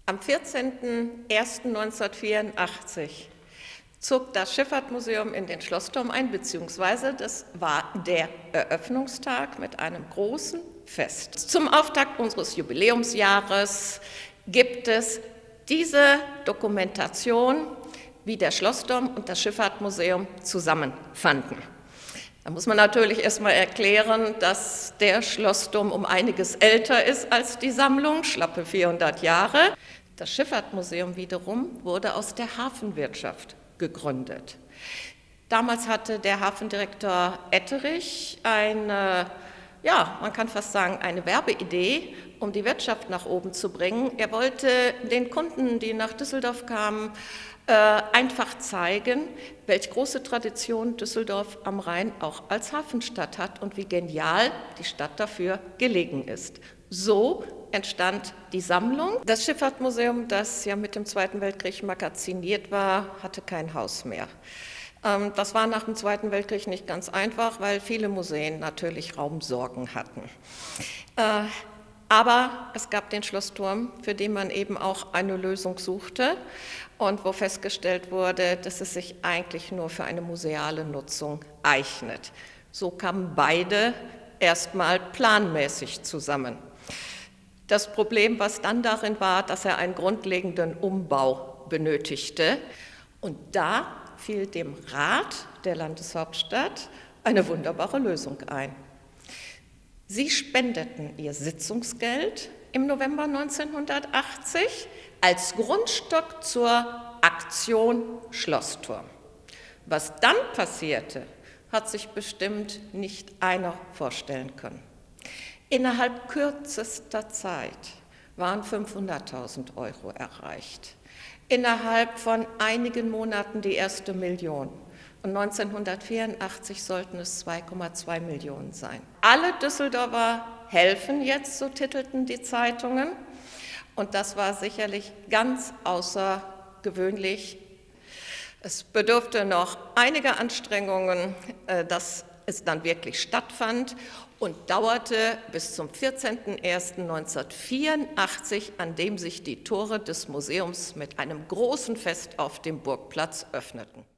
Am 14.01.1984 zog das Schifffahrtsmuseum in den Schlossturm ein, beziehungsweise das war der Eröffnungstag mit einem großen Fest. Zum Auftakt unseres Jubiläumsjahres gibt es diese Dokumentation, wie der Schlossturm und das Schifffahrtsmuseum zusammenfanden. Da muss man natürlich erstmal erklären, dass der Schlossturm um einiges älter ist als die Sammlung, schlappe 400 Jahre. Das Schifffahrtsmuseum wiederum wurde aus der Hafenwirtschaft gegründet. Damals hatte der Hafendirektor Etterich eine, ja, man kann fast sagen, eine Werbeidee, um die Wirtschaft nach oben zu bringen. Er wollte den Kunden, die nach Düsseldorf kamen, einfach zeigen, welche große Tradition Düsseldorf am Rhein auch als Hafenstadt hat und wie genial die Stadt dafür gelegen ist. So entstand die Sammlung. Das Schifffahrtsmuseum, das ja mit dem Zweiten Weltkrieg magaziniert war, hatte kein Haus mehr. Das war nach dem Zweiten Weltkrieg nicht ganz einfach, weil viele Museen natürlich Raumsorgen hatten. Aber es gab den Schlossturm, für den man eben auch eine Lösung suchte und wo festgestellt wurde, dass es sich eigentlich nur für eine museale Nutzung eignet. So kamen beide erstmal planmäßig zusammen. Das Problem, was dann darin war, dass er einen grundlegenden Umbau benötigte. Und da fiel dem Rat der Landeshauptstadt eine wunderbare Lösung ein. Sie spendeten ihr Sitzungsgeld im November 1980 als Grundstock zur Aktion Schlossturm. Was dann passierte, hat sich bestimmt nicht einer vorstellen können. Innerhalb kürzester Zeit waren 500.000 € erreicht. Innerhalb von einigen Monaten die erste Million. Und 1984 sollten es 2,2 Millionen sein. Alle Düsseldorfer helfen jetzt, so titelten die Zeitungen. Und das war sicherlich ganz außergewöhnlich. Es bedurfte noch einiger Anstrengungen, dass es dann wirklich stattfand und dauerte bis zum 14.01.1984, an dem sich die Tore des Museums mit einem großen Fest auf dem Burgplatz öffneten.